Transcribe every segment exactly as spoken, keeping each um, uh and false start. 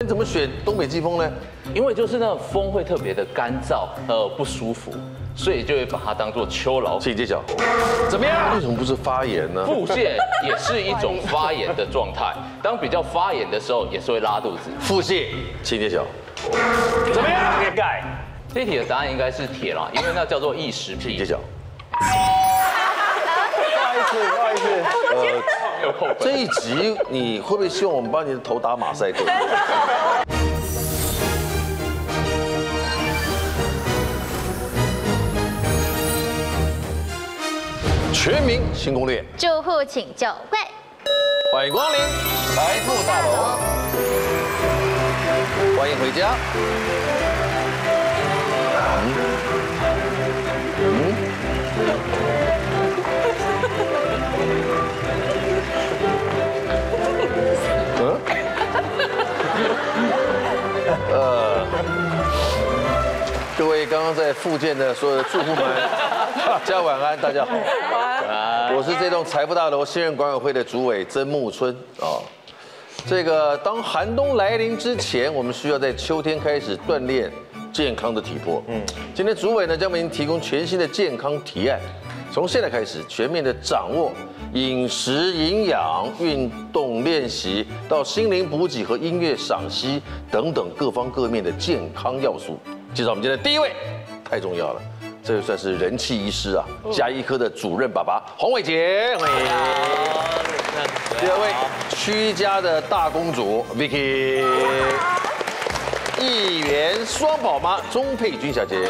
怎么选东北季风呢？ 因为就是那个风会特别的干燥，呃，不舒服，所以就会把它当做秋老虎。 请揭晓， 怎么样？ 为什么不是发炎呢？ 腹泻也是一种发炎的状态，当比较发炎的时候，也是会拉肚子。 腹泻，请揭晓， 怎么样？ 铁钙。 这一题的答案应该是铁啦，因为那叫做异食癖。 请揭晓。 不好意思，不好意思。 呃， 有扣分。 这一集你会不会希望我们帮你的头打马赛克？全民新攻略， 住户请就位， 欢迎光临财富大楼，欢迎回家。嗯嗯。嗯。呃，各位刚刚在复健的所有的住户们，大家晚安，大家好。我是这栋财富大楼新任管委会的主委曾木春啊。这个当寒冬来临之前，我们需要在秋天开始锻炼健康的体魄。嗯，今天主委呢将为您提供全新的健康提案，从现在开始全面的掌握饮食、营养、运动练习到心灵补给和音乐赏析等等各方各面的健康要素。介绍我们今天的第一位，太重要了。这个算是人气医师啊，家医科的主任爸爸洪伟杰，欢迎。第二位，屈家的大公主 Vicky， 议员双宝妈钟佩君小姐，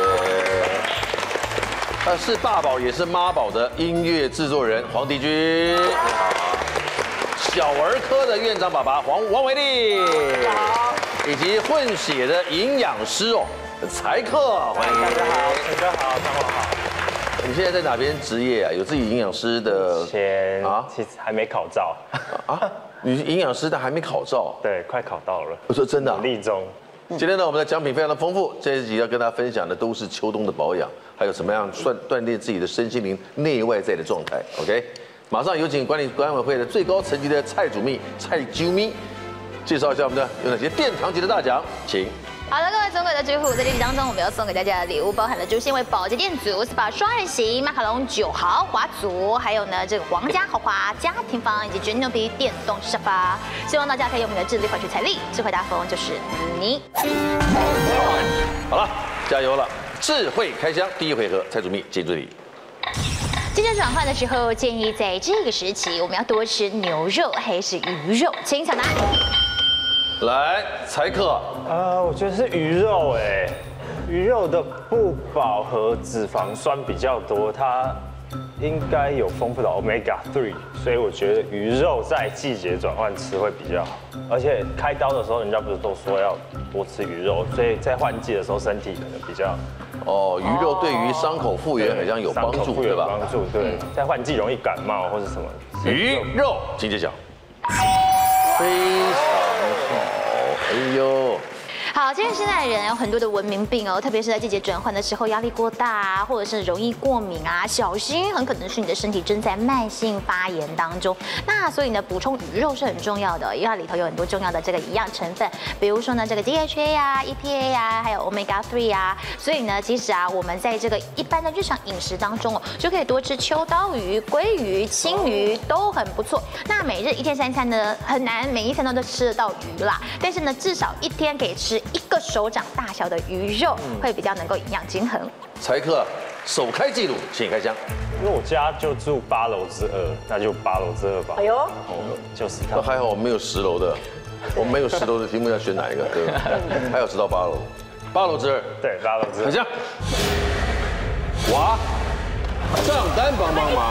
呃，是爸宝也是妈宝的音乐制作人黄迪君，小儿科的院长爸爸黄王维利，以及混血的营养师哦。财客，欢迎大家好，大家好，大家好。 你现在在哪边职业啊？有自己营养师的？ 前啊，其实还没考照啊。你营养师但还没考照？ 对，快考到了。 我说真的、啊， 努力中。 今天呢，我们的奖品非常的丰富。这一集要跟大家分享的都是秋冬的保养，还有怎么样锻锻炼自己的身心灵内外在的状态。OK， 马上有请管理管委会的最高层级的蔡主秘蔡啾咪介绍一下我们的有哪些殿堂级的大奖，请。 好的，各位尊贵的住户，在这集当中，我们要送给大家的礼物包含了猪纤维保洁垫组、S P A 双人型、马卡龙九豪华组，还有呢这个皇家豪华家庭房以及绝牛皮电动沙发。希望大家可以用我们的智力换取财力，智慧大风就是你。 好了，加油了！智慧开箱第一回合，蔡主秘接助理。 季节转换的时候，建议在这个时期，我们要多吃牛肉还是鱼肉？请抢答。 来，财客。 呃，我觉得是鱼肉哎，鱼肉的不饱和脂肪酸比较多，它应该有丰富的 omega 三，所以我觉得鱼肉在季节转换吃会比较好。而且开刀的时候，人家不是都说要多吃鱼肉，所以在换季的时候身体可能比较。 哦，鱼肉对于伤口复原好像有帮助，对吧？ 帮助，对，在换季容易感冒或者什么。 鱼肉，请揭晓。非常好，哎呦。 好，其实现在的人有很多的文明病哦，特别是在季节转换的时候，压力过大啊，或者是容易过敏啊，小心很可能是你的身体正在慢性发炎当中。那所以呢，补充鱼肉是很重要的，因为它里头有很多重要的这个营养成分，比如说呢这个 D H A 啊、E P A 啊，还有 omega 三啊。所以呢，其实啊，我们在这个一般的日常饮食当中哦，就可以多吃秋刀鱼、鲑鱼、青鱼都很不错。那每日一天三餐呢，很难每一餐都都吃得到鱼啦，但是呢，至少一天可以吃一个手掌大小的鱼肉，会比较能够营养均衡。 财客首开纪录，请开箱。 因为我家就住八楼之二，那就八楼之二吧。哎呦，哦，就是它。 还好我们没有十楼的，我们没有十楼的题目要选哪一个？对吧？还有十到八楼，八楼之二。 对，八楼之二。 开箱。哇，账单帮帮忙。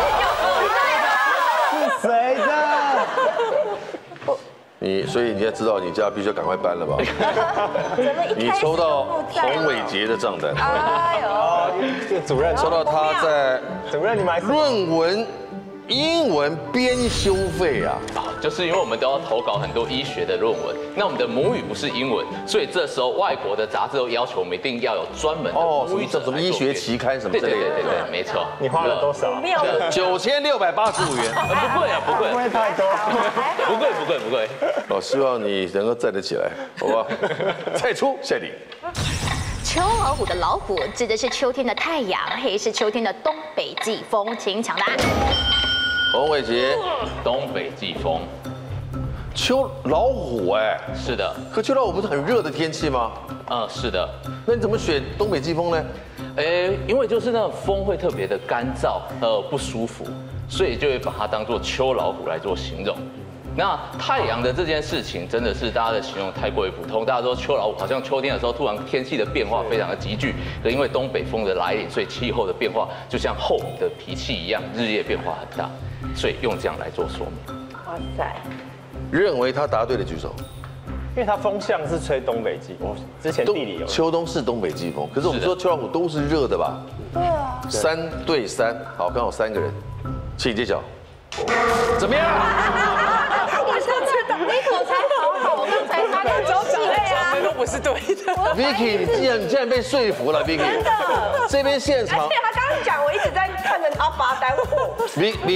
是谁的？ 你所以你要知道，你家必须要赶快搬了吧？你抽到洪伟杰的账单， 哎呦， 主任抽到他在主任你买论文英文编修费啊， 就是因为我们都要投稿很多医学的论文，那我们的母语不是英文，所以这时候外国的杂志都要求我们一定要有专门的母语者什么医学期刊什么之类的。 对对对对，没错。 你花了多少？ 九千六百八十五元， 不贵啊，不贵， 不会太多， 不贵不贵不贵。 我希望你能够站得起来，好不好？再出下题。 秋老虎的老虎指的是秋天的太阳，还是秋天的东北季风？请抢答。 洪伟杰， 东北季风。 秋老虎哎， 是的。 可秋老虎不是很热的天气吗？ 嗯，是的。 那你怎么选东北季风呢？ 哎，因为就是那个风会特别的干燥，呃，不舒服，所以就会把它当做秋老虎来做形容。那太阳的这件事情真的是大家的形容太过于普通，大家说秋老虎好像秋天的时候突然天气的变化非常的急剧，可因为东北风的来临，所以气候的变化就像后母的脾气一样，日夜变化很大，所以用这样来做说明。 哇塞！ 认为他答对的举手。 因为它风向是吹东北季，我之前地理有。 秋冬是东北季风，可是我们说秋老虎都是热的吧？ 对啊。 三对三，好，刚好三个人，请揭晓。怎么样？ 我就知道，你口才好好，我刚才他跟周几位啊， 都不是对的。 Vicky， 你竟然你竟然被说服了 ，Vicky。 真的。 这边现场而且他刚刚讲，我一直在看着他发呆，我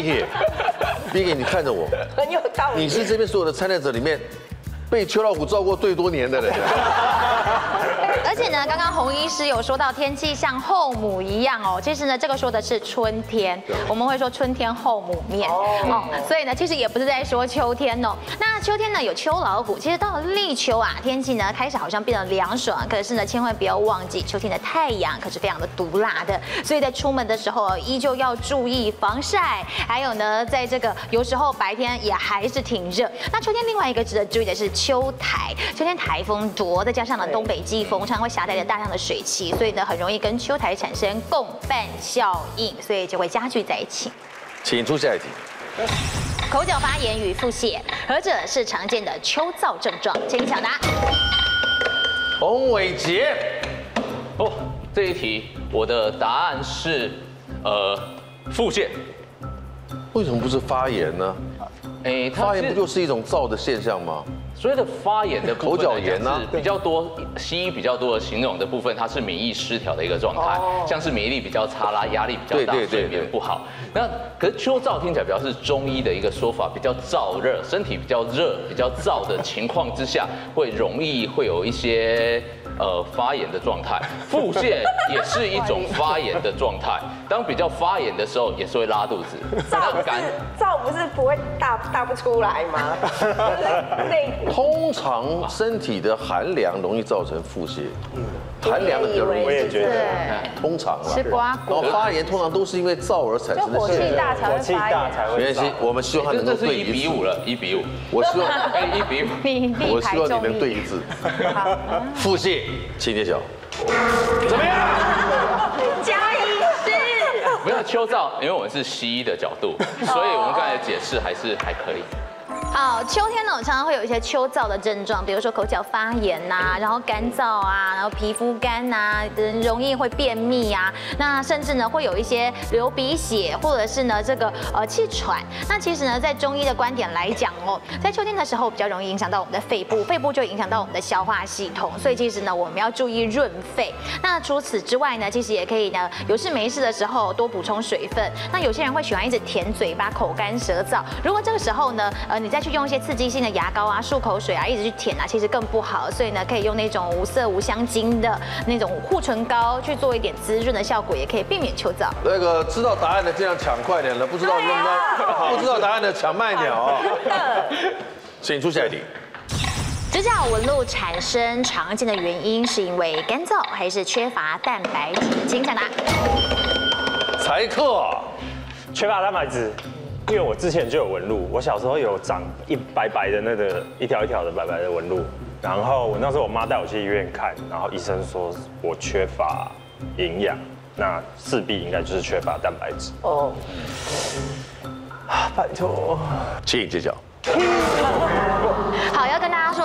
Vicky，Vicky，你看着我， 很有道理。 你是这边所有的参赛者里面被秋老虎照过最多年的人。 而且呢，刚刚洪医师有说到天气像后母一样哦，其实呢，这个说的是春天，我们会说春天后母面哦，所以呢，其实也不是在说秋天哦。那秋天呢有秋老虎，其实到了立秋啊，天气呢开始好像变得凉爽，可是呢，千万不要忘记秋天的太阳可是非常的毒辣的，所以在出门的时候依旧要注意防晒，还有呢，在这个有时候白天也还是挺热。那秋天另外一个值得注意的是秋台，秋天台风多，再加上呢东北季风，常常会携带着大量的水汽，所以呢很容易跟秋台产生共伴效应，所以就会加剧在一起。 请出下一题。 口角发炎与腹泻，何者是常见的秋燥症状？请抢答。 洪伟杰， 哦，这一题我的答案是呃腹泻。 为什么不是发炎呢？ 哎， 发炎不就是一种燥的现象吗？ 所谓的发炎的口角炎呢， 比较多，西医比较多的形容的部分，它是免疫失调的一个状态，像是免疫力比较差啦，压力比较大，睡眠不好。那可是秋燥听起来比较是中医的一个说法，比较燥热，身体比较热、比较燥的情况之下，会容易会有一些呃发炎的状态。腹泻也是一种发炎的状态，当比较发炎的时候，也是会拉肚子。 燥不是燥不是不会大大不出来吗？内通常身体的寒凉容易造成腹泻，寒凉的比较容易。 我也觉得， 通常啦。 吃瓜然后发炎通常都是因为燥而产生的火现象。 气大才会火气发炎。 大才会没关系，我们希望他能够这是一对一次。 比五了，一比五。 我希望， 哎，一比五。 你我力排希望你能众议。 对一次。腹泻，请揭晓。怎么样？ 加医师。 没有秋燥，因为我们是西医的角度，所以我们刚才的解释还是还可以。 好，秋天呢，常常会有一些秋燥的症状，比如说口角发炎呐、然后干燥啊，然后皮肤干呐、人容易会便秘啊，那甚至呢会有一些流鼻血，或者是呢这个呃气喘。那其实呢，在中医的观点来讲哦，在秋天的时候比较容易影响到我们的肺部，肺部就影响到我们的消化系统，所以其实呢我们要注意润肺。那除此之外呢，其实也可以呢有事没事的时候多补充水分。那有些人会喜欢一直舔嘴巴，口干舌燥，如果这个时候呢，呃你再去用一些刺激性的牙膏啊、漱口水啊，一直去舔啊，其实更不好。所以呢，可以用那种无色无香精的那种护唇膏去做一点滋润的效果，也可以避免秋燥。 那个知道答案的尽量抢快点了，不知道能不能不知道答案的抢慢一点哦。请出下一题。 指甲纹路产生常见的原因是因为干燥还是缺乏蛋白质？请抢答。 财克， 缺乏蛋白质。因为我之前就有纹路，我小时候有长一白白的那个一条一条的白白的纹路，然后我那时候我妈带我去医院看，然后医生说我缺乏营养，那势必应该就是缺乏蛋白质。 哦， 拜托， 请揭晓。 好，要跟大家说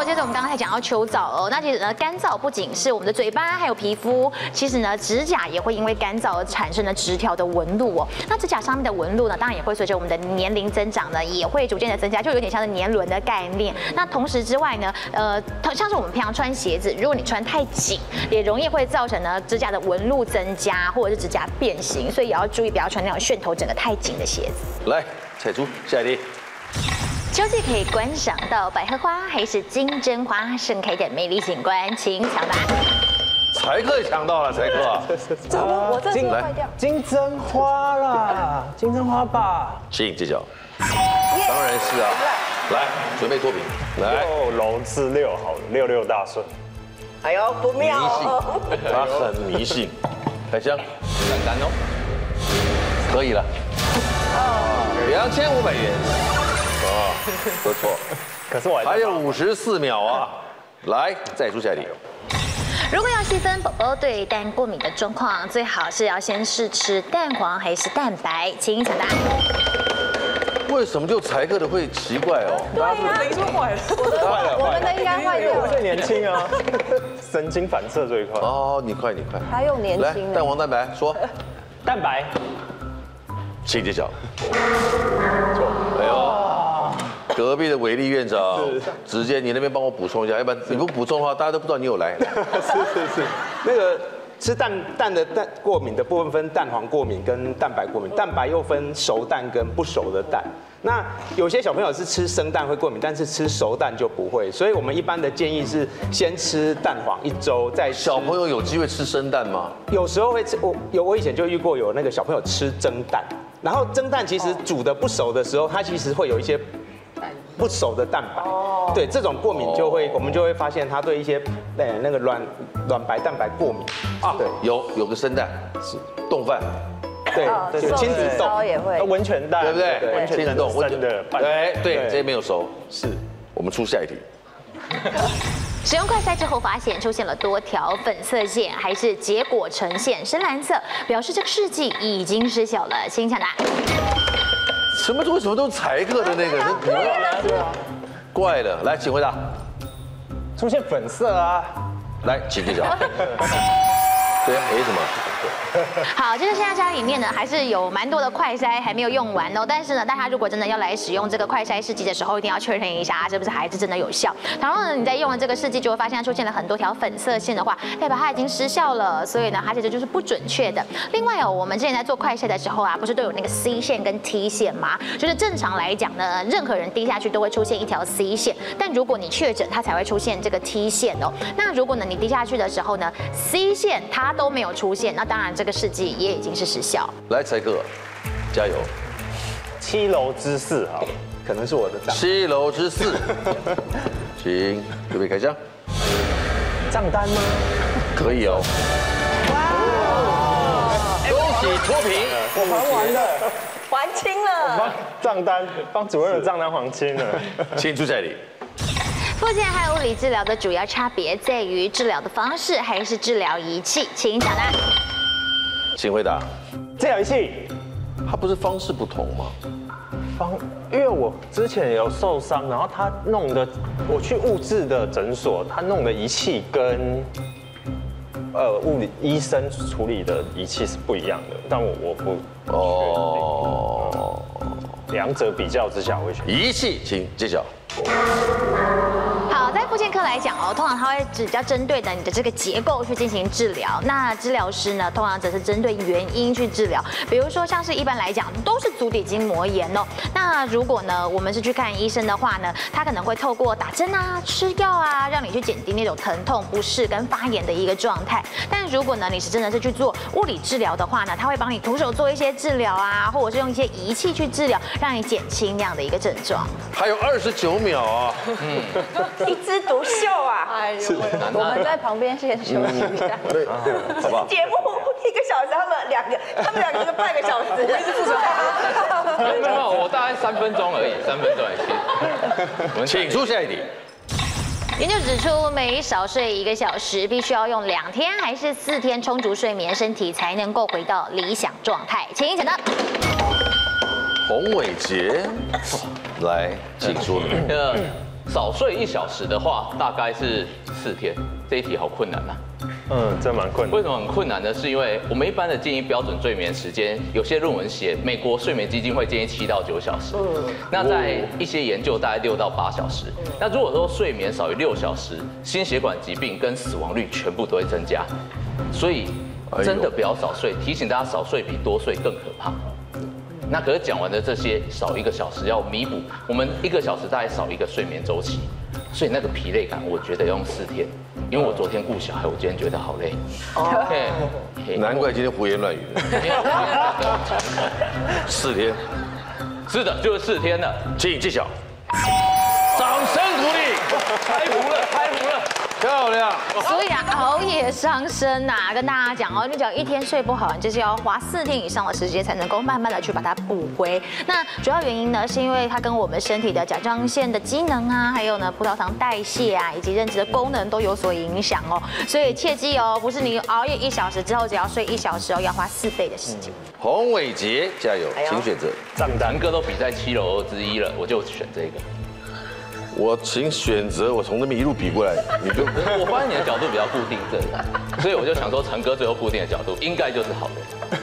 错，接着我们刚才讲到秋燥哦，那其实呢，干燥不仅是我们的嘴巴，还有皮肤，其实呢，指甲也会因为干燥而产生了直条的纹路哦。那指甲上面的纹路呢，当然也会随着我们的年龄增长呢，也会逐渐的增加，就有点像是年轮的概念。那同时之外呢，呃，像是我们平常穿鞋子，如果你穿太紧，也容易会造成呢指甲的纹路增加，或者是指甲变形，所以也要注意不要穿那种楦头整个太紧的鞋子。 来，彩珠，下一题。 秋季可以观赏到百合花还是金针花盛开的美丽景观，请抢答。 才克也抢到了，才克啊！ 我这是坏掉。 金针花啦，金针花吧。 请揭晓。当然是啊。来，准备脱贫。来， 六楼至六好了，六六大顺。 哎呦，不妙哦。 他很迷信。开箱， 简单哦。 可以了。两千五百元。哦，不错。 可是我还有五十四秒啊！来，再出下一题。 如果要细分宝宝对蛋过敏的状况，最好是要先试吃蛋黄还是蛋白，请抢答。 为什么就才克的会奇怪哦？ 对呀，没说坏了， 坏了， 我们的应该坏掉我最年轻啊，神经反射最快。 哦，你快，你快。 还有年来， 轻呢。 蛋黄蛋白说， 蛋白。 请揭晓。错。哎呦，隔壁的伟力院长，直接你那边帮我补充一下，要不然你不补充的话，大家都不知道你有来。 是是是，那个吃蛋蛋的蛋过敏的部分分蛋黄过敏跟蛋白过敏，蛋白又分熟蛋跟不熟的蛋。那有些小朋友是吃生蛋会过敏，但是吃熟蛋就不会，所以我们一般的建议是先吃蛋黄一周，再吃小朋友有机会吃生蛋吗？ 有时候会吃，我有我以前就遇过有那个小朋友吃蒸蛋，然后蒸蛋其实煮的不熟的时候，它其实会有一些不熟的蛋白，对这种过敏就会我们就会发现他对一些呃那个卵卵白蛋白过敏啊，对， 有有个生蛋是冻饭。 对， 对， 亲子冻也会， 温泉蛋， 对不对？ 温泉冻温生的， 对对，这些没有熟。 是， 我们出下一题。 使用快筛之后发现出现了多条粉色线，还是结果呈现深蓝色，表示这个试剂已经失效了，请抢答。 什么为什么都是才克的那个？ 对啊， 怪了，来，请回答。 出现粉色啊， 来，请揭晓。对啊，没什么。 好，就是现在家里面呢，还是有蛮多的快筛还没有用完哦。但是呢，大家如果真的要来使用这个快筛试剂的时候，一定要确认一下是不是还是真的有效。倘若呢你在用了这个试剂，就会发现出现了很多条粉色线的话，代表它已经失效了，所以呢，它其实就是不准确的。另外哦，我们之前在做快筛的时候啊，不是都有那个 C 线跟 T 线吗？就是正常来讲呢，任何人滴下去都会出现一条 C 线，但如果你确诊，它才会出现这个 T 线哦。那如果呢你滴下去的时候呢 ，C 线它都没有出现，那当然这个试剂也已经是失效。 来，才克，加油！ 七楼之四好， 可能是我的账。 七楼之四，请准备开箱。 账单吗？ 可以哦。恭喜脱贫， 我还完了， 还清了。 帮账单帮主任的账单还清了。 请出这里。 复健和物理治疗的主要差别在于治疗的方式还是治疗仪器，请抢答。 请回答。 治疗仪器， 它不是方式不同吗？ 方，因为我之前有受伤，然后他弄的，我去物质的诊所，他弄的仪器跟呃物理医生处理的仪器是不一样的，但我我不哦，两者比较之下，我会选仪器，请揭晓。 好，在复健科来讲哦，通常它会比较针对的你的这个结构去进行治疗。那治疗师呢，通常则是针对原因去治疗。比如说，像是一般来讲都是足底筋膜炎哦。那如果呢，我们是去看医生的话呢，他可能会透过打针啊、吃药啊，让你去减低那种疼痛、不适跟发炎的一个状态。但如果呢，你是真的是去做物理治疗的话呢，他会帮你徒手做一些治疗啊，或者是用一些仪器去治疗，让你减轻那样的一个症状。 还有二十九秒啊！ 嗯，一枝独秀啊！哎呦，我们在旁边先休息一下。 对，好不好？ 节目一个小时，他们两个，他们两个就半个小时。我一直负责。 没有，我大概三分钟而已，三分钟而已。 请出下一题。 研究指出，每少睡一个小时，必须要用两天还是四天充足睡眠，身体才能够回到理想状态。请抢答。 洪伟杰，来，请说。 少睡一小时的话，大概是四天。这一题好困难啊。 嗯，这蛮困难。 为什么很困难呢？是因为我们一般的建议标准睡眠时间，有些论文写美国睡眠基金会建议七到九小时，那在一些研究大概六到八小时。那如果说睡眠少于六小时，心血管疾病跟死亡率全部都会增加，所以真的不要少睡。提醒大家，少睡比多睡更可怕。那可是讲完的这些，少一个小时要弥补，我们一个小时大概少一个睡眠周期，所以那个疲累感，我觉得要用四天。因为我昨天顾小孩，我今天觉得好累。哦， 难怪今天胡言乱语。四天， 是的，就是四天了。 请揭晓，掌声鼓励， 开服了，开服了。 漂亮。 所以啊，熬夜伤身呐、啊，跟大家讲哦，你只要一天睡不好，你就是要花四天以上的时间才能够慢慢的去把它补回。那主要原因呢，是因为它跟我们身体的甲状腺的机能啊，还有呢葡萄糖代谢啊，以及认知的功能都有所影响哦。所以切记哦，不是你熬夜一小时之后只要睡一小时哦，要花四倍的时间。 洪伟杰，加油，请选择。 账单南哥都比在七楼之一了，我就选这个。 我请选择，我从那边一路比过来，你就我发现你的角度比较固定这里，所以我就想说，陈哥最后固定的角度应该就是好的。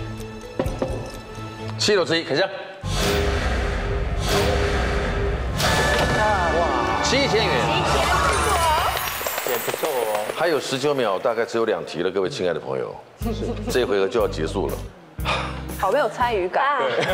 七楼之一，开箱。哇，七千元， 也不错哦。 还有十九秒，大概只有两题了，各位亲爱的朋友，这回合就要结束了。 好没有参与感。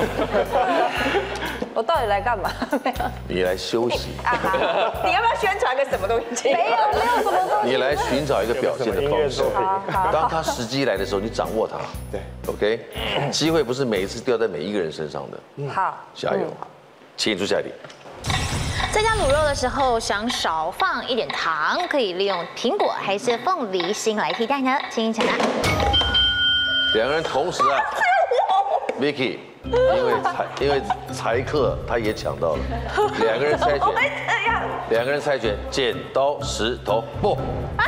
我到底来干嘛？没有。 你来休息。 你要不要宣传个什么东西？没有，没有什么东西。 你来寻找一个表现的方式。当他时机来的时候，你掌握它。 对 ，OK。机会不是每一次掉在每一个人身上的。 好， 加油。请出下一题。 在加卤肉的时候，想少放一点糖，可以利用苹果还是凤梨心来替代呢？请抢答。 两个人同时啊 ，Vicky， 因为才因为才客他也抢到了，两个人猜拳，两个人猜拳，剪刀石头布。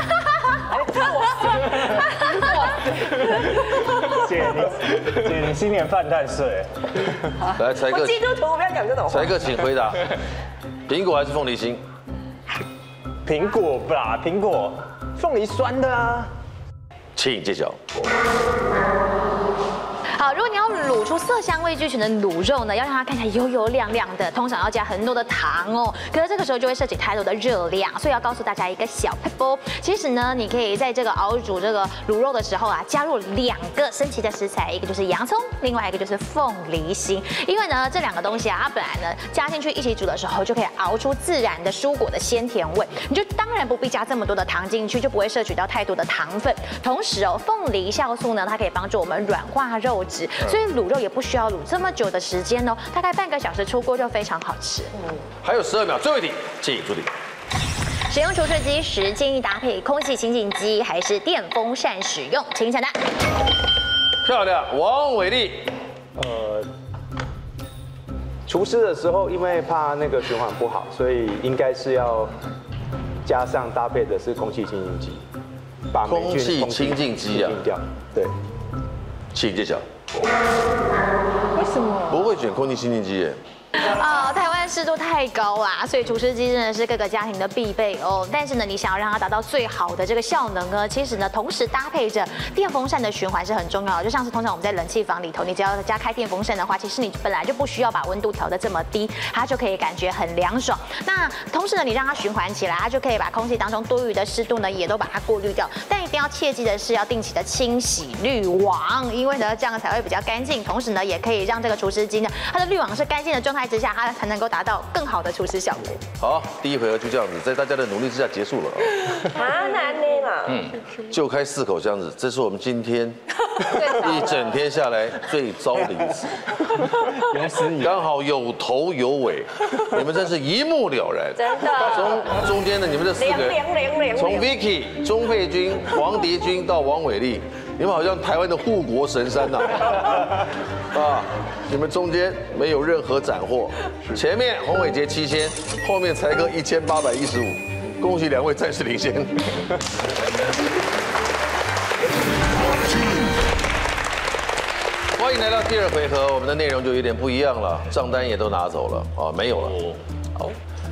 姐你姐你今年犯太岁。 来，才客， 基督徒不要讲这种话。 才客，请回答，苹果还是凤梨心？ 苹果吧，苹果，凤梨酸的啊。 请揭晓。 好，如果你要卤出色香味俱全的卤肉呢，要让它看起来油油亮亮的，通常要加很多的糖哦。可是这个时候就会涉及太多的热量，所以要告诉大家一个小撇步。其实呢，你可以在这个熬煮这个卤肉的时候啊，加入两个神奇的食材，一个就是洋葱，另外一个就是凤梨心。因为呢，这两个东西啊，它本来呢加进去一起煮的时候，就可以熬出自然的蔬果的鲜甜味。你就当然不必加这么多的糖进去，就不会摄取到太多的糖分。同时哦，凤梨酵素呢，它可以帮助我们软化肉质。所以卤肉也不需要卤这么久的时间哦，大概半个小时出锅就非常好吃。 还有十二秒，最后一题，请出题。 使用除湿机时，建议搭配空气清净机还是电风扇使用？请抢答。 漂亮，王伟丽。 呃，除湿的时候，因为怕那个循环不好，所以应该是要加上搭配的是空气清净机，把霉菌空气清净机啊， 掉。对。 请揭晓。 为什么？ 不会选空气清净机耶。 啊、台湾湿度太高啦，所以除湿机真的是各个家庭的必备哦。但是呢，你想要让它达到最好的这个效能呢，其实呢，同时搭配着电风扇的循环是很重要的。就像是通常我们在冷气房里头，你只要加开电风扇的话，其实你本来就不需要把温度调得这么低，它就可以感觉很凉爽。那同时呢，你让它循环起来，它就可以把空气当中多余的湿度呢，也都把它过滤掉。但一定要切记的是，要定期的清洗滤网，因为呢，这样才会比较干净。同时呢，也可以让这个除湿机呢，它的滤网是干净的状态之下，它才能够达到更好的除湿效果。 好，第一回合就这样子，在大家的努力之下结束了啊。 啊，难呢嘛。嗯。 就开四口箱子，这是我们今天一整天下来最糟的一次。 有史以来刚好有头有尾，你们真是一目了然。 真的。 从中间的你们这四个人，从 Vicky、钟佩君、黄迪君到王伟丽，你们好像台湾的护国神山呐！啊，你们中间没有任何斩获，前面洪伟杰七千，后面才哥一千八百一十五，恭喜两位暂时领先。欢迎来到第二回合，我们的内容就有点不一样了，账单也都拿走了啊，没有了。好，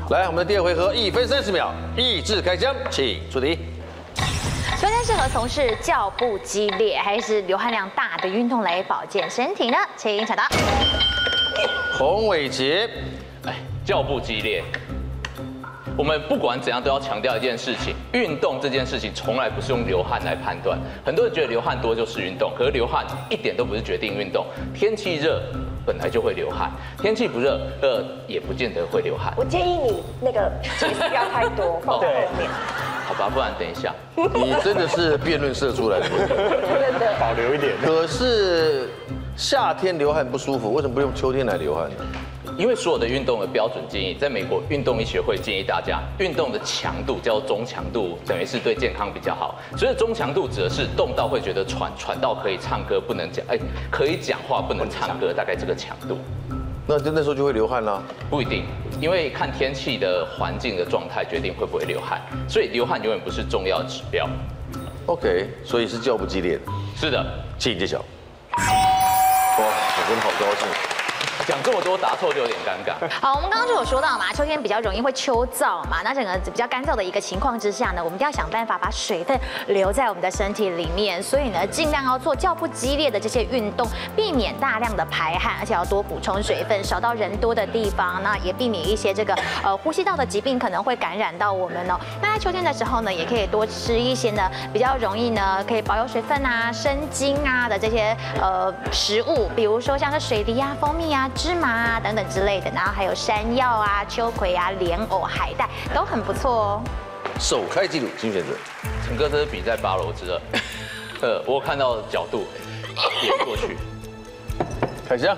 来，我们的第二回合一分三十秒，意志开枪，请出题。 秋天适合从事脚步激烈还是流汗量大的运动来保健身体呢？请抢答。 洪伟杰， 哎，脚步激烈。我们不管怎样都要强调一件事情，运动这件事情从来不是用流汗来判断。很多人觉得流汗多就是运动，可是流汗一点都不是决定运动。天气热本来就会流汗，天气不热，呃，也不见得会流汗。 我建议你那个其实不要太多，放在后面。 好吧，不然等一下。 你真的是辩论社出来的。 真的。 保留一点。 可是夏天流汗不舒服，为什么不用秋天来流汗呢？ 因为所有的运动的标准建议，在美国运动医学会建议大家，运动的强度叫中强度，等于是对健康比较好。所以中强度指的是动到会觉得喘，喘到可以唱歌不能讲，哎，可以讲话不能唱歌，大概这个强度。 那就那时候就会流汗啦？ 不一定，因为看天气的环境的状态决定会不会流汗，所以流汗永远不是重要指标。 OK， 所以是较不激烈的。 是的， 请揭晓。哇，我真的好高兴。 讲这么多答错就有点尴尬。 好，我们刚刚就有说到嘛，秋天比较容易会秋燥嘛，那整个比较干燥的一个情况之下呢，我们就要想办法把水分留在我们的身体里面，所以呢，尽量要做较不激烈的这些运动，避免大量的排汗，而且要多补充水分，少到人多的地方，那也避免一些这个呃呼吸道的疾病可能会感染到我们哦。那在秋天的时候呢，也可以多吃一些呢比较容易呢可以保有水分啊、生津啊的这些呃食物，比如说像是水梨啊、蜂蜜啊、芝麻啊等等之类的，然后还有山药啊、秋葵啊、莲藕、海带都很不错哦。 首开纪录，请选择。 陈哥这是比在八楼之二，呃，我有看到角度，点过去， 开枪。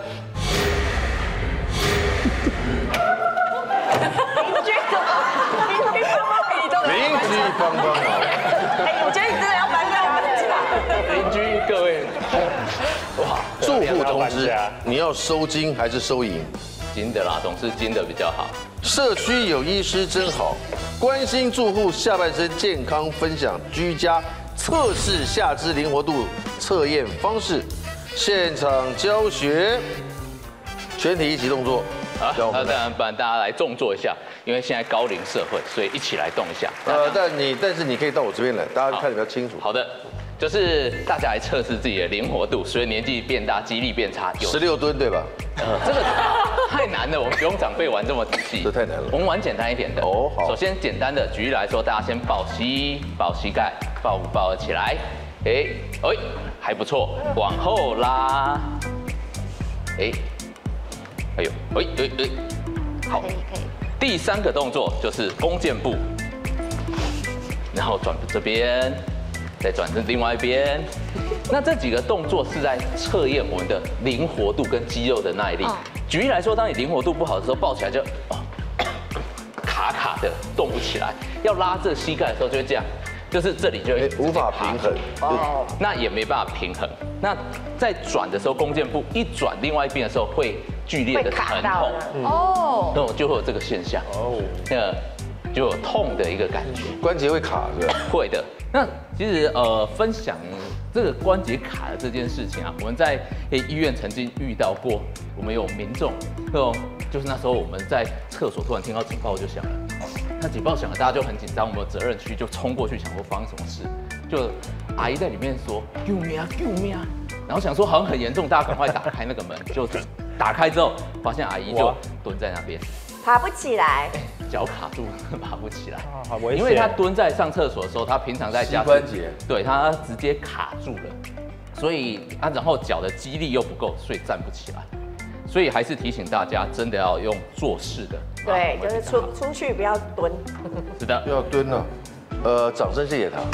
邻居帮帮忙。 哎，我觉得你真的要搬掉搬起来。 邻居各位，哇， 住户通知，你要收金还是收银？ 金的啦，总是金的比较好。 社区有医师真好，关心住户下半身健康，分享居家测试下肢灵活度测验方式，现场教学，全体一起动作。 好，那当然，不然大家来动作一下，因为现在高龄社会，所以一起来动一下。 呃，但你但是你可以到我这边来，大家看得比较清楚。 好的。就是大家来测试自己的灵活度，随着年纪变大，肌力变差。 十六吨对吧？ 呃，这个太难了，我们不用长辈玩这么仔细。 这太难了。 我们玩简单一点的。哦，好。首先简单的，举例来说，大家先抱膝，抱膝盖，抱抱起来。哎，哎，还不错，往后拉。哎，哎呦，哎哎哎，好。可以可以。第三个动作就是弓箭步，然后转这边。再转成另外一边，那这几个动作是在测验我们的灵活度跟肌肉的耐力。举例来说，当你灵活度不好的时候，抱起来就卡卡的动不起来；要拉这膝盖的时候就会这样，就是这里就会无法平衡哦，那也没办法平衡。那在转的时候，弓箭步一转另外一边的时候，会剧烈的疼痛哦，那我就会有这个现象哦，那就有痛的一个感觉， 关节会卡是吧？ 会的。那其实呃，分享这个关节卡的这件事情啊，我们在医院曾经遇到过。我们有民众，那种就是那时候我们在厕所突然听到警报就响了，那警报响了，大家就很紧张，我们责任区就冲过去想说发生什么事，就阿姨在里面说救命啊救命啊，然后想说好像很严重，大家赶快打开那个门，就打开之后发现阿姨就蹲在那边。 爬不起来， 脚卡住，爬不起来， 好危险。 因为他蹲在上厕所的时候，他平常在家膝关节， 对他直接卡住了，所以啊，然后脚的肌力又不够，所以站不起来。所以还是提醒大家，真的要用坐式的。 对，就是出出去不要蹲。 是的， 不要蹲了。呃，掌声谢谢他。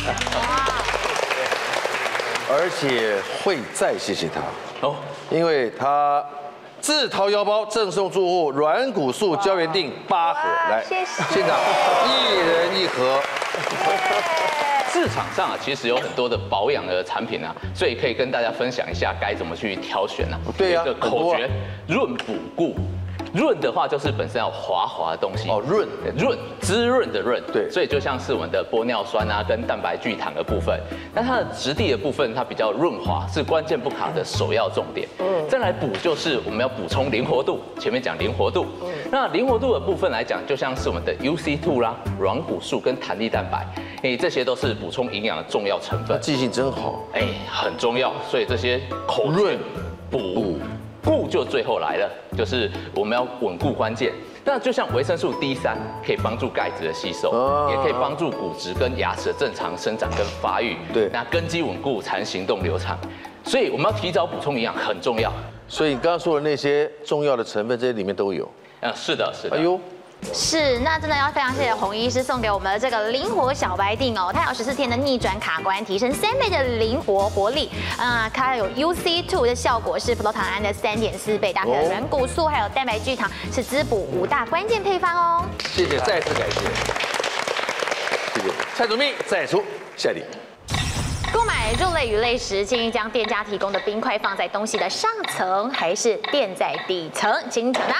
而且会再谢谢他哦，因为他。自掏腰包赠送住户软骨素胶原锭八盒，来， 谢谢， 现场一人一盒。 市场上啊，其实有很多的保养的产品啊，所以可以跟大家分享一下该怎么去挑选啊。 对呀， 有一个口诀：润补固。润的话就是本身要滑滑的东西哦，润润滋润的润， 对， 所以就像是我们的玻尿酸啊跟蛋白聚糖的部分，那它的质地的部分它比较润滑，是关键不卡的首要重点。嗯，再来补就是我们要补充灵活度，前面讲灵活度， 那灵活度的部分来讲，就像是我们的 U C 二 啦、软骨素跟弹力蛋白，哎，这些都是补充营养的重要成分。 记性真好， 哎，很重要。所以这些口润补固就最后来了，就是我们要稳固关键。那就像维生素 D 三可以帮助钙质的吸收，也可以帮助骨质跟牙齿的正常生长跟发育。 对， 那根基稳固才能行动流畅。所以我们要提早补充营养很重要。 所以你刚刚说的那些重要的成分，这些里面都有。 嗯，是的，是的。 哎呦。 是，那真的要非常谢谢洪医师送给我们的这个灵活小白锭哦，它有十四天的逆转卡关，提升三倍的灵活活力。啊、呃，它有 U C 二 的效果是葡萄糖胺的三点四倍，搭配了软骨素还有蛋白聚糖，是滋补五大关键配方哦。 谢谢，再次感谢。谢谢蔡主秘，再出下一题。 购买肉类、鱼类时，建议将店家提供的冰块放在东西的上层，还是垫在底层？请抢答。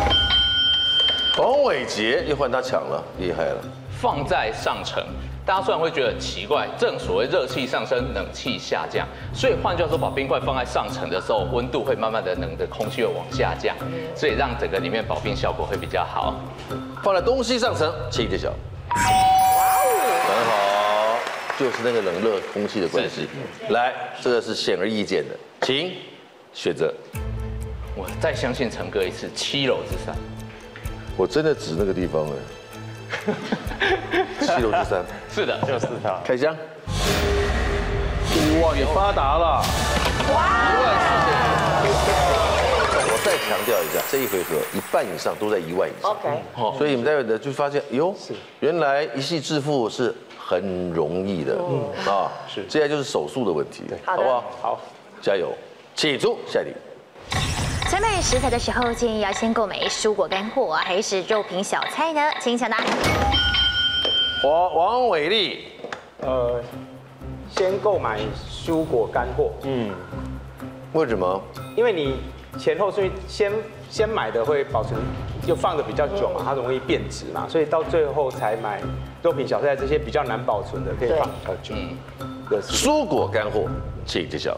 王伟杰又换他抢了，厉害了。 放在上层，大家虽然会觉得很奇怪，正所谓热气上升，冷气下降，所以换句话说，把冰块放在上层的时候，温度会慢慢的冷的空气会往下降，所以让整个里面保冰效果会比较好。 放在东西上层，请揭晓。很好，就是那个冷热空气的关系。来，这个是显而易见的，请选择。 我再相信陈哥一次，七楼之三。 我真的指那个地方哎，七楼之三， 是的， 就是它。 开箱，哇，你发达了，哇，一万四千。我再强调一下，这一回合一半以上都在一万以上。OK， 所以你们待会的就发现，哟，原来一夕致富是很容易的，嗯啊，是，接下来就是手速的问题，好不好？好，加油，请出下一题。 采买食材的时候，建议要先购买蔬果干货还是肉品小菜呢？请抢答。 王王伟丽， 呃，先购买蔬果干货，嗯， 为什么？ 因为你前后顺序先先买的会保存，就放的比较久嘛，它容易变质嘛，所以到最后才买肉品小菜这些比较难保存的，可以放比较久。嗯， 蔬果干货，请揭晓。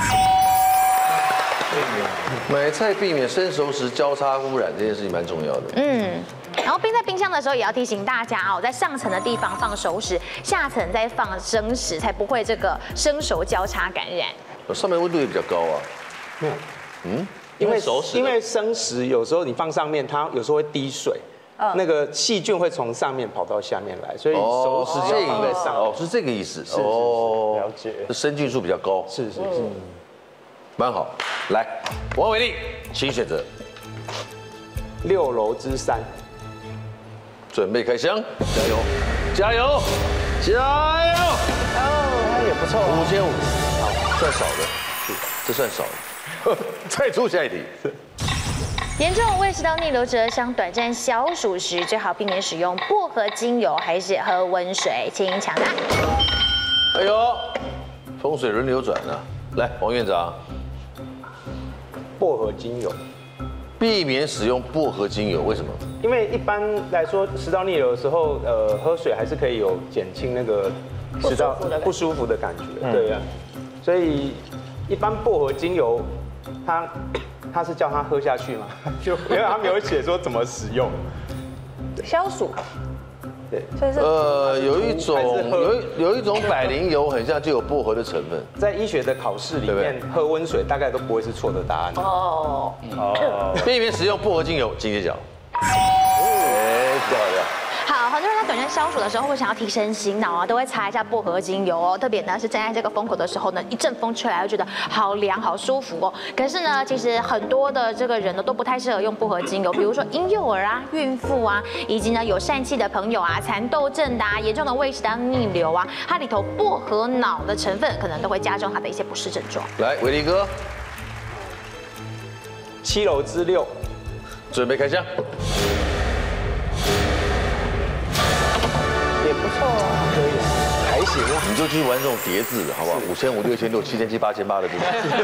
买菜避免生熟时交叉污染这件事情蛮重要的。嗯， 然后冰在冰箱的时候也要提醒大家哦，在上层的地方放熟食，下层再放生食，才不会这个生熟交叉感染。 上面温度也比较高啊。 没有，嗯，因为熟食，因为生食有时候你放上面，它有时候会滴水。那个细菌会从上面跑到下面来，所以熟食要放在上面。哦， 是这个意思。 是是是，了解。 生菌数比较高。 是是是。 蛮好，来，王伟丽，请选择六楼之三， 准备开箱，加油，加油，加油！ 哦，也不错， 五千五，好，算少的，是，这算少的。再出下一题。 严重胃食道逆流者想短暂消暑时，最好避免使用薄荷精油，还是喝温水？请抢答。 哎呦，风水轮流转啊！来，王院长。 薄荷精油， 避免使用薄荷精油，为什么？ 因为一般来说，食道逆流的时候，呃，喝水还是可以有减轻那个食道不舒服的感觉，对呀。所以一般薄荷精油，它它是叫它喝下去吗？就因为它没有写说怎么使用， 消暑。 对， 呃，有一种有一有一种百灵油，很像就有薄荷的成分。 在医学的考试里面，喝温水大概都不会是错的答案。哦哦，避免使用薄荷精油，请揭晓。哎，漂亮。 好，很多人在短暂消暑的时候会想要提神醒脑啊，都会擦一下薄荷精油哦。特别呢是站在这个风口的时候呢，一阵风吹来，会觉得好凉、好舒服哦。可是呢，其实很多的这个人呢都不太适合用薄荷精油，比如说婴幼儿啊、孕妇啊，以及呢有疝气的朋友啊、蚕豆症的啊、严重的胃食道逆流啊，它里头薄荷脑的成分可能都会加重它的一些不适症状。 来，伟力哥， 七楼之六， 准备开箱。 也不错啊，可以，还行啊。 你就去玩这种叠字，好不好？五千五、六千六、七千七、八千八的这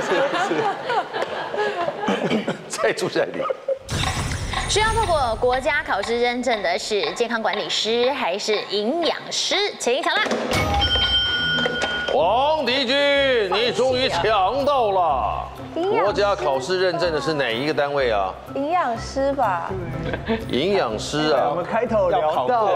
种。再出下一题。 需要透过国家考试认证的是健康管理师还是营养师？请抢答。 王迪君，你终于抢到了。 国家考试认证的是哪一个单位啊？ 营养师吧。 营养师啊。 我们开头聊到，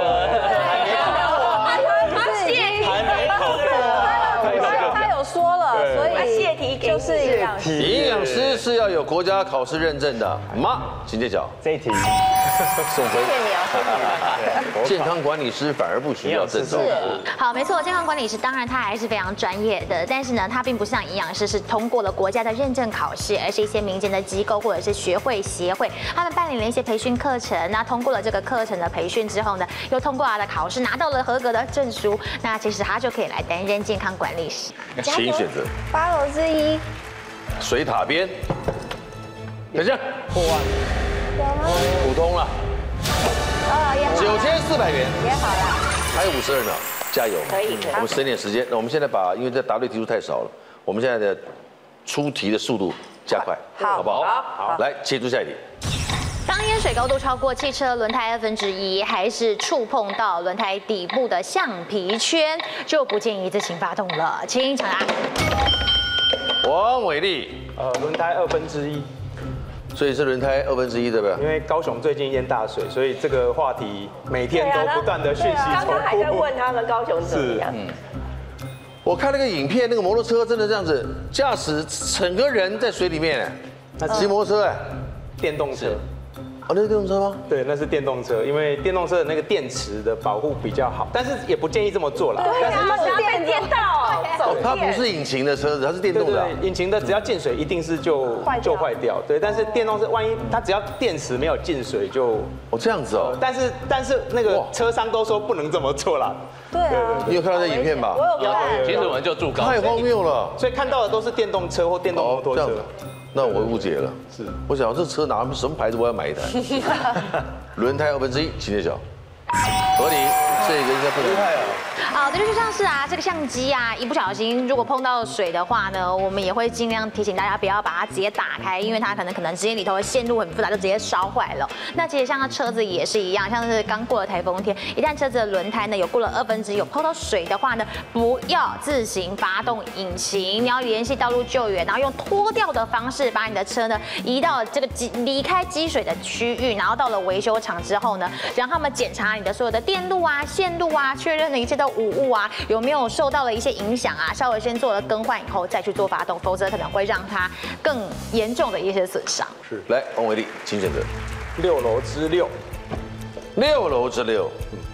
他泄还没考过， 他有说了，所以泄题就是营养师。 营养师是要有国家考试认证的吗？请揭晓。 这一题送分。 谢谢你哦， 健康管理师反而不需要证照。 好，没错，健康管理师当然他还是非常专业的，但是呢，他并不像营养师是通过了国家的认证考试，而是一些民间的机构或者是学会协会，他们办理了一些培训课程，那通过了这个课程的培训之后呢，又通过他的考试，拿到了合格的证书，那其实他就可以来担任健康管理师。 请选择。 八楼之一。 水塔边。等一下。破万。普通了。 哦，也九千四百元。 也好啦。 还有五十二秒，加油！ 可以。 我们省点时间。那我们现在把，因为这答对题数太少了，我们现在的出题的速度加快，好不好？好。来，切出下一题。 当淹水高度超过汽车轮胎二分之一，还是触碰到轮胎底部的橡皮圈，就不建议自行发动了。请抢答。 王伟丽， 呃，轮胎二分之一， 所以是轮胎二分之一，对不对？ 因为高雄最近淹大水，所以这个话题每天都不断的讯息重复。 刚刚还在问他们高雄怎么样？ 我看那个影片，那个摩托车真的这样子驾驶，整个人在水里面，骑摩托车哎， 电动车。 哦，那是电动车吗？ 对，那是电动车，因为电动车的那个电池的保护比较好，但是也不建议这么做啦。 对啊，是电电到走它不是引擎的车子，它是电动的。 对，引擎的只要进水一定是就就坏掉。对，但是电动车万一它只要电池没有进水就哦这样子哦。 但是但是那个车商都说不能这么做啦。 对啊。 你有看到这影片吧？ 我有看。 其实我们就住高。 太荒谬了。 所以看到的都是电动车或电动摩托车。 那我误解了，是我想这车拿什么牌子，我要买一台。轮胎二分之一，请揭晓。合理，这个应该不能。 好的，就像是啊，这个相机啊，一不小心如果碰到水的话呢，我们也会尽量提醒大家不要把它直接打开，因为它可能可能直接里头的线路很复杂，就直接烧坏了。那其实像它车子也是一样，像是刚过了台风天，一旦车子的轮胎呢有过了二分之一有碰到水的话呢，不要自行发动引擎，你要联系道路救援，然后用拖吊的方式把你的车呢移到这个积离开积水的区域，然后到了维修厂之后呢，让他们检查你的所有的电路啊、线路啊，确认了一切都无误啊，有没有受到了一些影响啊，稍微先做了更换以后再去做发动，否则可能会让它更严重的一些损伤。 是，来，王伟丽，请选择。 六楼之六， 六楼之六。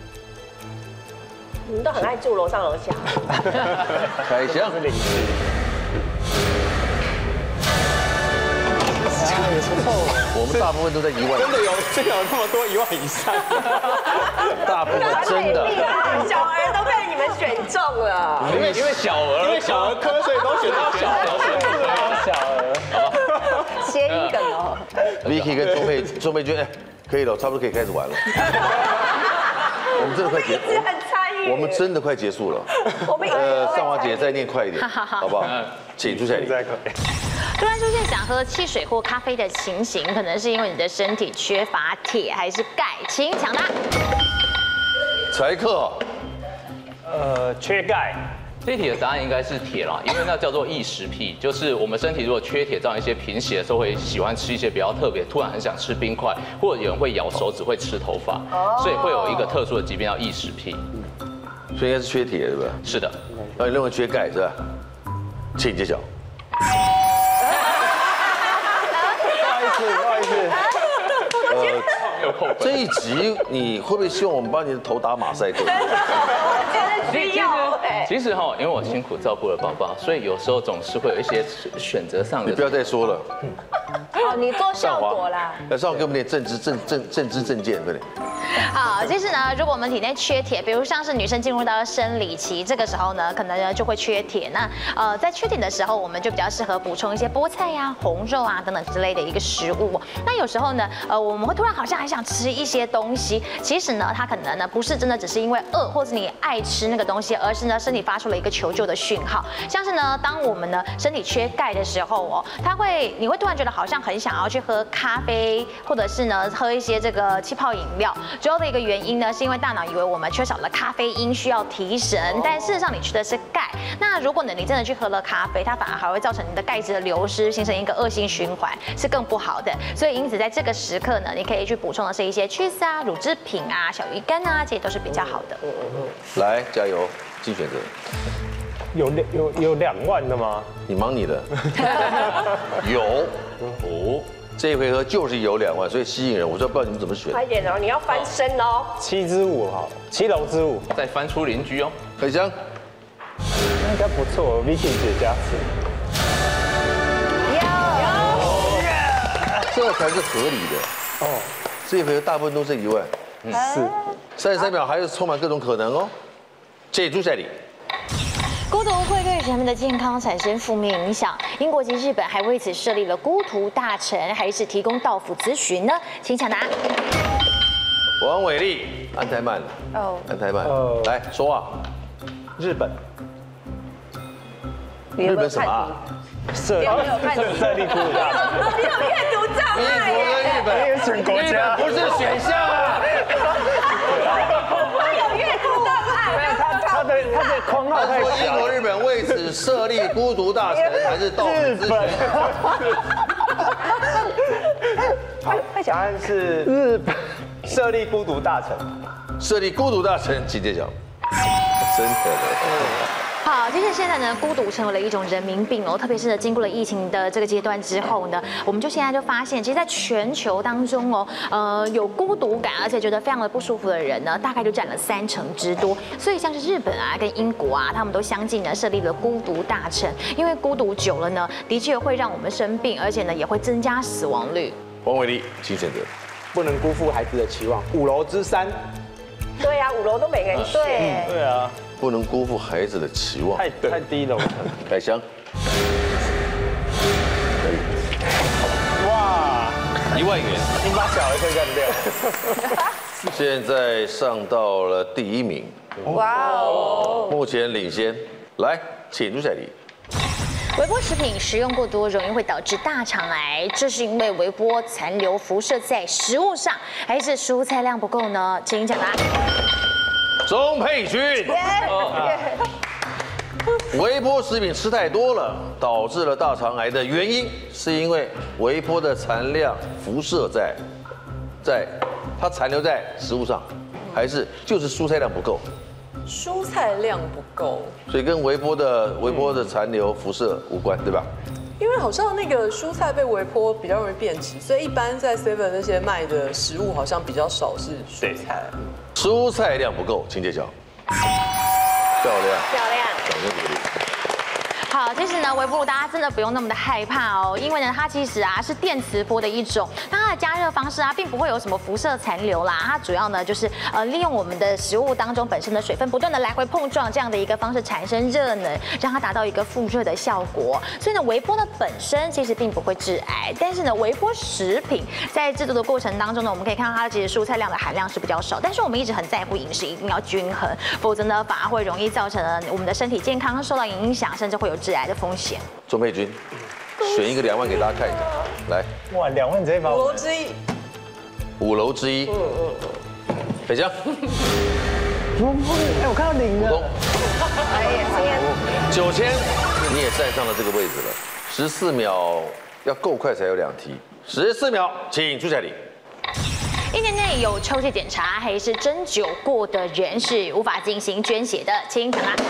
你们都很爱住楼上楼下。 开箱。我们大部分都在一万， 真的有真的有那么多一万以上， 大部分真的， 小儿都被你们选中了， 因为因为小儿， 因为小儿科，所以都选到小儿， 小儿， 谐音梗哦。 Vicky 跟钟佩钟佩君，哎，可以了，差不多可以开始玩了。我们真的快结， 很参与， 我们真的快结束了。 我们呃，尚华姐再念快一点，好不好？请出下一题。 突然出现想喝汽水或咖啡的情形，可能是因为你的身体缺乏铁还是钙？请抢答。 财克， 呃，缺钙。 这题的答案应该是铁啦，因为那叫做异食癖，就是我们身体如果缺铁，造成一些贫血的时候，会喜欢吃一些比较特别，突然很想吃冰块，或者有人会咬手指，会吃头发，所以会有一个特殊的疾病叫异食癖。 所以应该是缺铁，对不对？ 是的。 那你认为缺钙是吧？请揭晓。 不好意思， 呃，这一集你会不会希望我们帮你的头打马赛克？ 需要。 其实哈，因为我辛苦照顾了宝宝，所以有时候总是会有一些选择上的。 你不要再说了。 好，你做效果啦。 来，上给我们点政治政政政治政见，快点。 好，其实呢，如果我们体内缺铁，比如像是女生进入到生理期，这个时候呢，可能呢就会缺铁。那呃，在缺铁的时候，我们就比较适合补充一些菠菜呀、红肉啊等等之类的一个食物。那有时候呢，呃，我们会突然好像还想吃一些东西，其实呢，它可能呢不是真的只是因为饿，或是你爱吃那个东西，而是呢身体发出了一个求救的讯号。像是呢，当我们呢身体缺钙的时候哦，它会你会突然觉得好像很想要去喝咖啡，或者是呢喝一些这个气泡饮料。 主要的一个原因呢，是因为大脑以为我们缺少了咖啡因，需要提神，但事实上你吃的是钙。那如果呢，你真的去喝了咖啡，它反而还会造成你的钙质的流失，形成一个恶性循环，是更不好的。所以因此在这个时刻呢，你可以去补充的是一些 cheese 啊、乳制品啊、小鱼干啊，这些都是比较好的。 来，加油，金选择。 有两有有两万的吗？ 你忙你的。有哦，这一回合就是有两万，所以吸引人。我说不知道你们怎么选。 快一点哦，你要翻身哦。 七之五好了，七楼之五， 再翻出邻居哦。 很香， 应该不错 ，Vicky 姐加持。 这才是合理的。哦，这一回合大部分都是一万。 是。 三十三秒还是充满各种可能哦。请朱赛里。 孤独会对人们的健康产生负面影响。英国及日本还为此设立了孤独大臣，还是提供到府咨询呢？请抢答。 王伟丽，安太慢了。哦，安太慢。 哦来说话。 日本， 日本什么啊？ 设立设立孤独大臣。 你有阅读障英碍国跟日本， 你也选国家， 不是选项啊。 我有阅读障碍。 他的他的框号太他说英小。 国、日本为此设立孤独大臣，还是到府日咨本询？ 快讲。 答案是日本设立孤独大臣。 设立孤独大臣，请揭晓。真的。 好，其实现在呢，孤独成为了一种人民病哦，特别是呢，经过了疫情的这个阶段之后呢，我们就现在就发现，其实在全球当中哦，呃，有孤独感而且觉得非常的不舒服的人呢，大概就占了三成之多。所以像是日本啊跟英国啊，他们都相继呢设立了孤独大臣，因为孤独久了呢，的确会让我们生病，而且呢也会增加死亡率。 王伟丽，请选择。 不能辜负孩子的期望。五楼之三， 对呀，五楼都没人选。对。 对啊， 不能辜负孩子的期望。 太太低了。 凯翔。 哇， 一万元。 你把小孩推干掉。 现在上到了第一名， 哇哦。 目前领先。来，请朱彩丽。 微波食品食用过多，容易会导致大肠癌，这是因为微波残留辐射在食物上，还是蔬菜量不够呢？请抢答。 钟佩君。微波食品吃太多了，导致了大肠癌的原因，是因为微波的残量辐射在，在它残留在食物上，还是就是蔬菜量不够？ 蔬菜量不够， 所以跟微波的微波的残留辐射无关，对吧？ 因为好像那个蔬菜被微波比较容易变质，所以一般在 seven 那些卖的食物好像比较少是蔬菜。 蔬菜量不够，请揭晓。漂亮， 漂亮， 掌声鼓励。 好，其实呢，微波炉大家真的不用那么的害怕哦，因为呢，它其实啊是电磁波的一种，那它的加热方式啊，并不会有什么辐射残留啦，它主要呢就是呃利用我们的食物当中本身的水分，不断的来回碰撞这样的一个方式产生热能，让它达到一个复热的效果。所以呢，微波的本身其实并不会致癌，但是呢，微波食品在制作的过程当中呢，我们可以看到它其实蔬菜量的含量是比较少，但是我们一直很在乎饮食一定要均衡，否则呢反而会容易造成了我们的身体健康受到影响，甚至会有致癌的风险。 钟佩君，选一个两万给大家看一下，来， 哇，两万直接把五我楼之一， 五楼之一，北江， 哎，我看到零普通了。 哎呀， 九千，你也站上了这个位置了，十四秒要够快才有两题，十四秒，请朱彩丽。 一年内有抽血检查还是针灸过的人是无法进行捐血的，请抢答。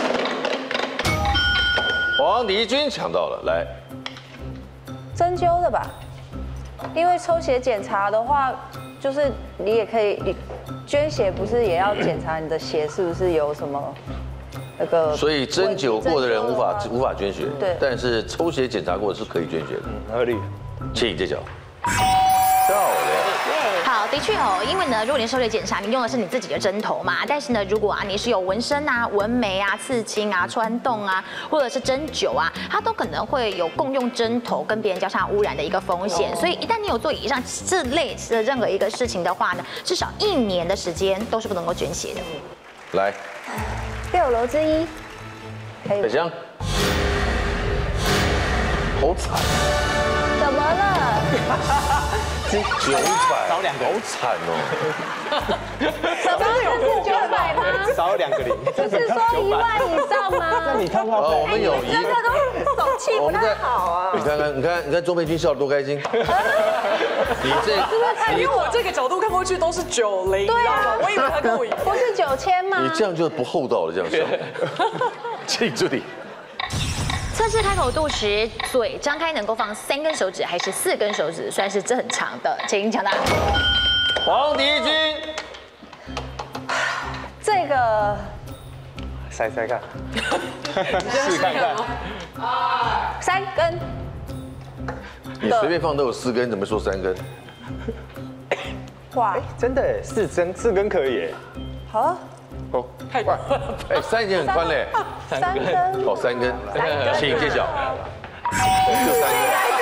黄迪君抢到了，来， 针灸的吧，因为抽血检查的话，就是你也可以，你捐血不是也要检查你的血是不是有什么那个？ 所以针灸过的人无法针灸的话无法捐血， 对但是抽血检查过的是可以捐血的， 合理。 请揭晓。漂亮。 好，的确哦，因为呢，如果你抽血检查，你用的是你自己的针头嘛，但是呢，如果啊你是有纹身啊、纹眉啊、刺青啊、穿洞啊，或者是针灸啊，它都可能会有共用针头跟别人交叉污染的一个风险，所以一旦你有做以上这类的任何一个事情的话呢，至少一年的时间都是不能够捐血的。 来， 六楼之一，可以吗。 北江，好惨， 怎么了？ 九百， 少两个， 好惨哦。 什么是九百吗？ 少两个零。 不是说一万以上吗？ 你看看， 哦，我们有一， 这个都手气不太好啊。 你看看，你看，你看钟佩君笑得多开心。你这， 哎，因为我这个角度看过去都是九零，你知道吗？我以为他跟我一样。 不是九千吗？ 你这样就不厚道了，这样笑。请助理。 测试开口度时，嘴张开能够放三根手指还是四根手指，算是正常的，请抢答。 黄迪君， 这个猜猜看， 试看看。 三根， 你随便放都有四根，怎么说三根？ 哇， 真的耶，四根四根可以耶。 好啊， 哦，太宽，哎，三已经很宽嘞。 三根， 哦，三根，请揭晓。就三根。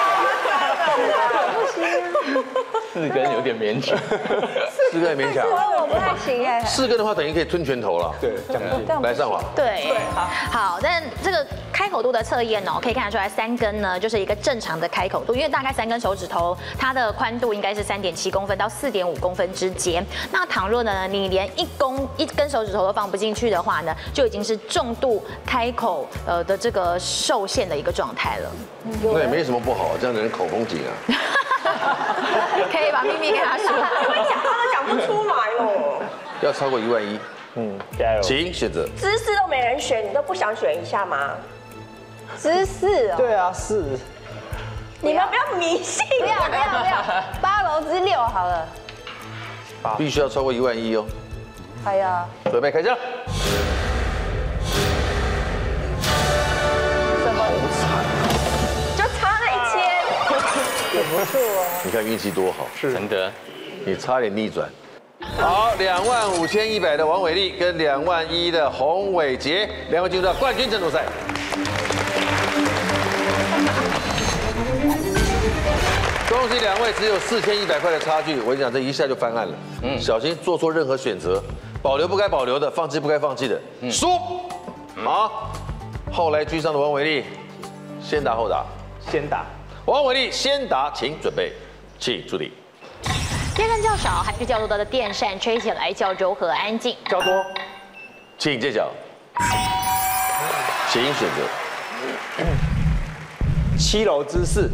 四根有点勉强， 四根也勉强。 我不太行哎。 四根的话，等于可以吞拳头了。 对，将近。 来上网。 对，好，但这个开口度的测验哦，可以看得出来，三根呢就是一个正常的开口度，因为大概三根手指头，它的宽度应该是三点七公分到四点五公分之间。那倘若呢，你连一公一根手指头都放不进去的话呢，就已经是重度开口呃的这个受限的一个状态了。 那也没什么不好，这样的人口风紧啊。 可以把秘密跟他说， 因为讲他都讲不出来哦。 要超过一万一， 嗯，加油。 请选择。 姿势都没人选，你都不想选一下吗？ 姿势哦， 对啊，是。 你们不要迷信， 不要不要不要，八楼之六好了。 必须要超过一万一哦。 哎呀， 准备开枪。 什么？ 就差那一千。 不错哦。 你看运气多好， 真的。 你差点逆转。好，两万五千一百的王伟丽跟两万一的洪伟杰，两位进入到冠军争夺赛。恭喜两位，只有四千一百块的差距。我跟你讲，这一下就翻案了。嗯，小心做错任何选择，保留不该保留的，放弃不该放弃的，输。好，后来居上的王伟丽，先打后打。 先打。 王伟丽先答，请准备，请助理。 电扇较少还是较多的电扇吹起来较柔和安静？ 较多， 请揭晓。请选择。 七楼之四。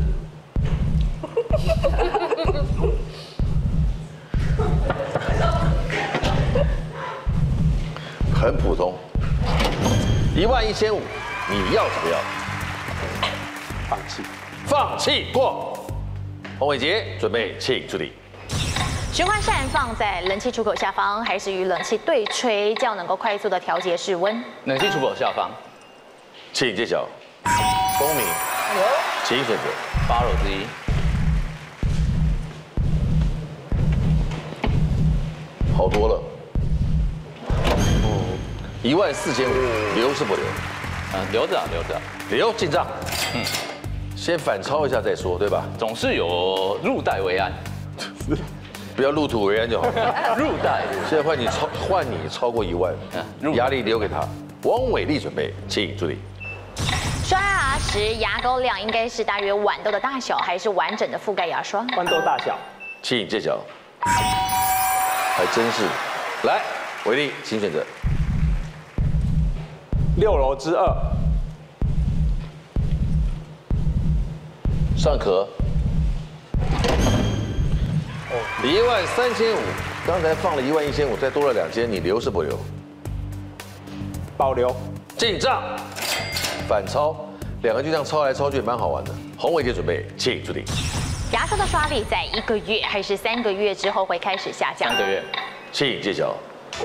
很普通。一万一千五，你要什么要？ 放弃。 放弃过。洪伟杰准备，请助理。 循环扇放在冷气出口下方，还是与冷气对吹，较能够快速的调节室温？ 冷气出口下方， 请揭晓。聪明，请选择。 八楼之一。 好多了。一万四千五，留是不留？ 嗯，留着啊，留着。 留进账。嗯，先反超一下再说，对吧？ 总是有入袋为安。 不要入土为安就好。 入袋。 现在换你超，换你超过一万，压力留给他。王伟丽准备，请助理。 刷牙时牙膏量应该是大约豌豆的大小，还是完整的覆盖牙刷？ 豌豆大小。 请揭晓。还真是。来，伟丽，请选择。 六楼之二。 尚可。一万三千五，刚才放了一万一千五，再多了两千，你留是不留？ 保留。 进账。反超，两个就这样抄来抄去，蛮好玩的。洪伟杰准备，请助理。 牙刷的刷力在一个月还是三个月之后会开始下降？ 三个月。 请揭晓。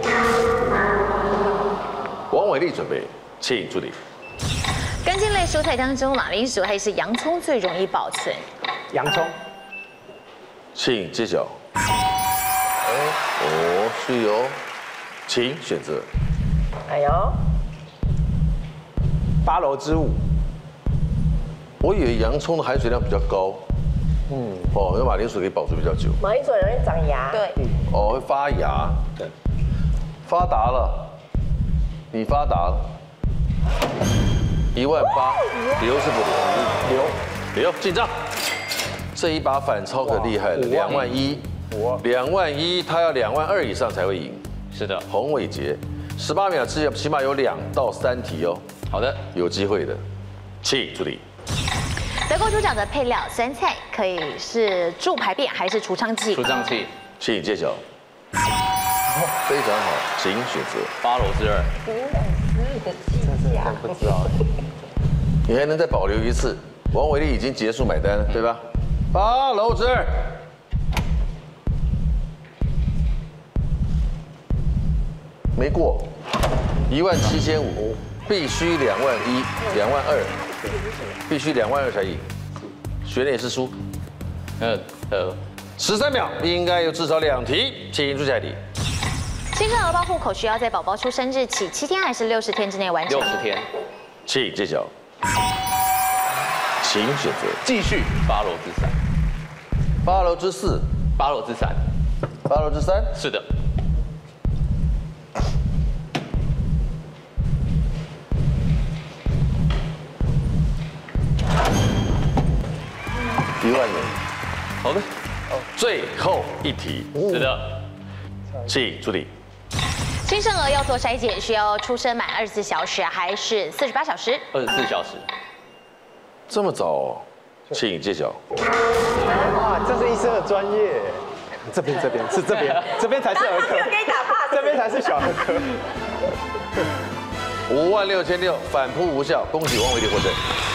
王伟丽准备，请助理。 根茎类蔬菜当中，马铃薯还是洋葱最容易保存？ 洋葱。 请揭晓。哦，是哟，请选择。 哎呦， 八楼之五。 我以为洋葱的含水量比较高。嗯。哦，因为马铃薯可以保存比较久。 马铃薯容易长牙。 对。 哦，会发芽。对。发达了，你发达了。一万八，留是不留？ 留。 留，进账。 这一把反超可厉害了，两万一，两万一，他要两万二以上才会赢。 是的， 洪伟杰，十八秒之前起码有两到三题哦。 好的， 有机会的，请助理。 德国猪脚的配料酸菜可以是助排便还是除胀剂？ 除胀剂， 请揭晓。非常好，请选择。 八楼之二。 不知道。 你还能再保留一次？王伟丽已经结束买单了，对吧？八楼之二。没过，一万七千五，必须两万一，两万二，必须两万二才赢。学的也是输。 呃呃， 十三秒，应该有至少两题，请出下一题。 新生儿保户口需要在宝宝出生日起七天还是六十天之内完成？ 六十天。 请揭晓。请选择。 继续八楼之三。 八楼之四。 八楼之三。 八楼之三。 是的。 一万元。 好的。 最后一题。 是的。 请助理。 新生儿要做筛检，需要出生满二十四小时还是四十八小时？ 二十四小时。 这么早哦？请揭晓。 哇，这是医生的专业。这边这边是这边，这边才是儿科。 给你打 pass。 这边才是小儿科。 五万六千六，反扑无效，恭喜王伟丽获胜。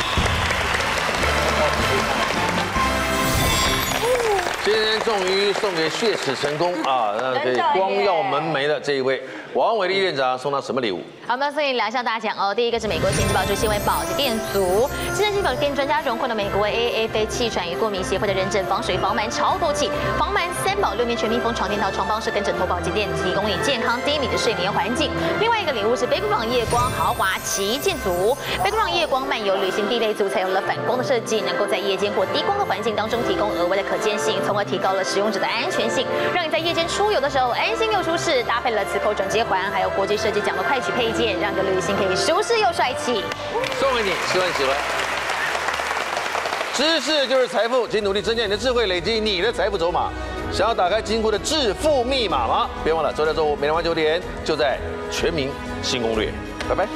今天终于送给血齿成功啊！那可以光耀门楣的这一位王伟丽院长，送他什么礼物？ 好，我们要送你两项大奖哦。第一个是美国行之保质纤维保洁垫组，智能性保洁垫专家荣获了美国 A A A 非气喘与过敏协会的认证，防水、防螨、超透气，防螨三宝六面全密封床垫套、床包式跟枕头保洁垫，提供你健康低敏的睡眠环境。另外一个礼物是贝布朗夜光豪华旗舰组，贝布朗夜光漫游旅行地雷组采用了反光的设计，能够在夜间或低光的环境当中提供额外的可见性，从而提高了使用者的安全性，让你在夜间出游的时候安心又舒适。搭配了磁扣转接环，还有国际设计奖的快取配件，让你的旅行可以舒适又帅气。 送给你，希望你喜欢。知识就是财富，请努力增加你的智慧，累积你的财富筹码。想要打开金库的致富密码吗？别忘了周六周五每天晚九点就在《全民新攻略》，拜拜。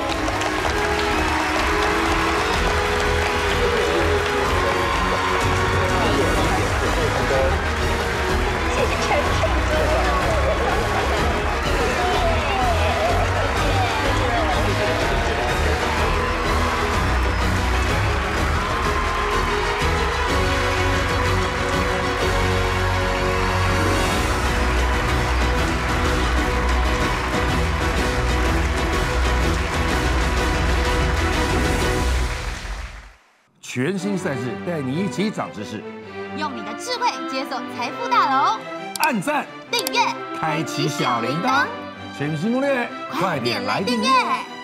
全新赛事带你一起长知识， 用你的智慧解锁财富大楼， 按赞、 订阅、 开启小铃铛，全民新攻略，快点来订阅。